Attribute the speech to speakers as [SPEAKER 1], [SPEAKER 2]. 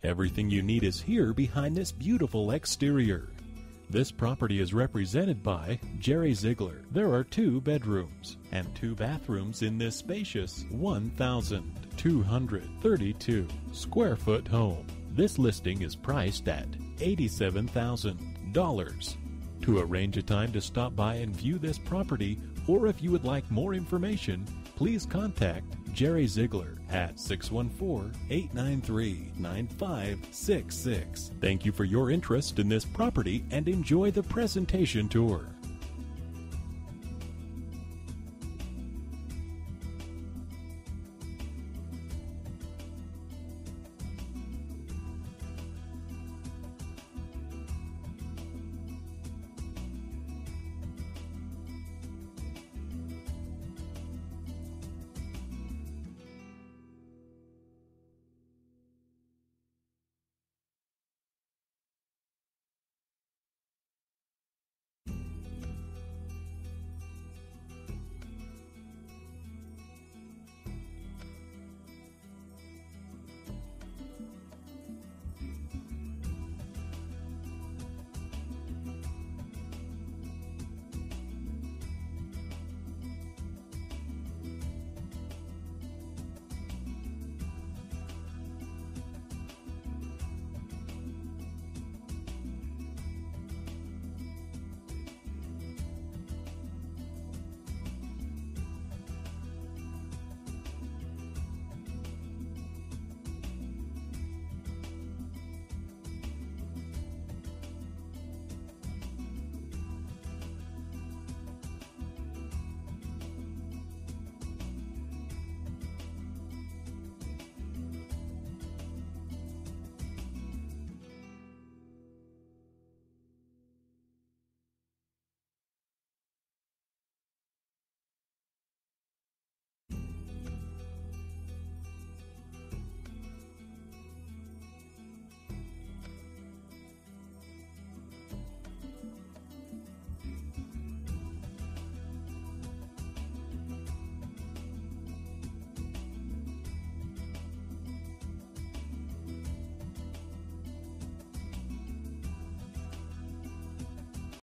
[SPEAKER 1] Everything you need is here behind this beautiful exterior. This property is represented by Jerry Ziglar. There are 2 bedrooms and 2 bathrooms in this spacious 1,232 square foot home. This listing is priced at $87,000. To arrange a time to stop by and view this property, or if you would like more information, please contact Jerry Ziglar at 614-893-9566. Thank you for your interest in this property and enjoy the presentation tour.